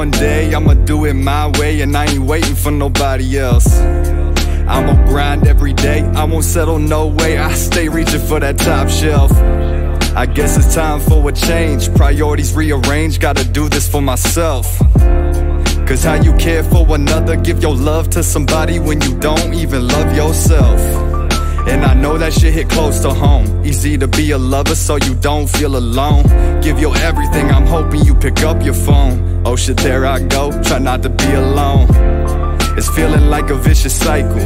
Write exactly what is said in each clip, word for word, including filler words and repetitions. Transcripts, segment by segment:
one day I'ma do it my way, and I ain't waiting for nobody else. I'ma grind every day, I won't settle no way, I stay reaching for that top shelf. I guess it's time for a change, priorities rearrange, gotta do this for myself. Cause how you care for another, give your love to somebody when you don't even love yourself. And I know that shit hit close to home. Easy to be a lover so you don't feel alone. Give your everything, I'm hoping you pick up your phone. Oh shit, there I go, try not to be alone. It's feeling like a vicious cycle,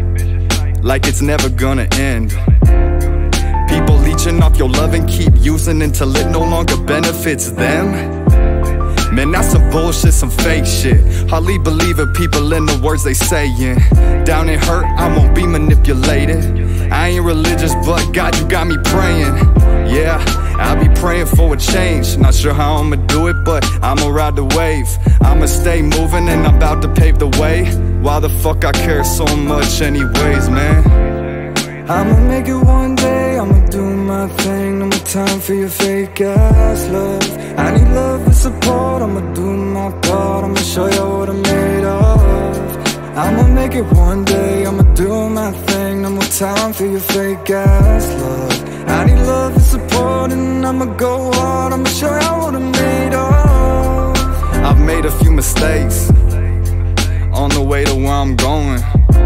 like it's never gonna end. People leeching off your love and keep using until it no longer benefits them. Man, that's some bullshit, some fake shit. Hardly believing people in the words they sayin'. Down and hurt, I won't be manipulated. I ain't religious, but God, you got me praying. Yeah, I'll be praying for a change. Not sure how I'ma do it, but I'ma ride the wave. I'ma stay moving and I'm about to pave the way. Why the fuck I care so much anyways, man? I'ma make it one day, I'ma do my thing. No more time for your fake ass love. I need love and support, I'ma do my part. I'ma show you what I'm made of. I'ma make it one day, I'ma do my thing. No more time for your fake ass love. I need love and support, and I'ma go hard. I'ma show you what I'm made of. I've made a few mistakes on the way to where I'm going.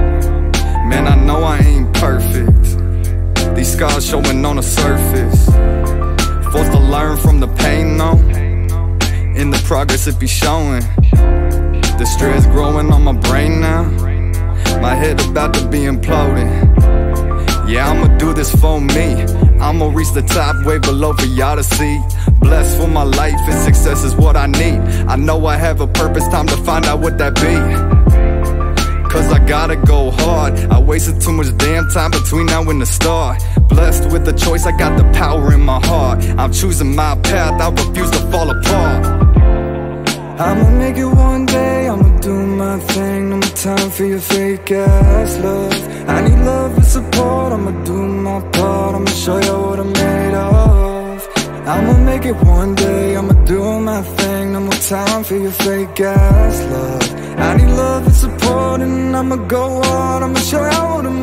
Man, I know I ain't perfect. These scars showing on the surface. Forced to learn from the pain though. In the progress it be showing. The stress growing on my brain now. My head about to be imploding. Yeah, I'ma do this for me. I'ma reach the top way below for y'all to see. Blessed for my life and success is what I need. I know I have a purpose, time to find out what that be. Cause I gotta go hard. I wasted too much damn time between now and the start. Blessed with the choice, I got the power in my heart. I'm choosing my path, I refuse to fall apart. I'ma make it one day, I'ma do my thing. No more time for your fake ass love. I need love and support, I'ma do my part. I'ma show you what I'm made of. I'ma make it one day, I'ma do my thing. No more time for your fake ass love. I need love and support, and I'ma go hard. I'ma show you what I'm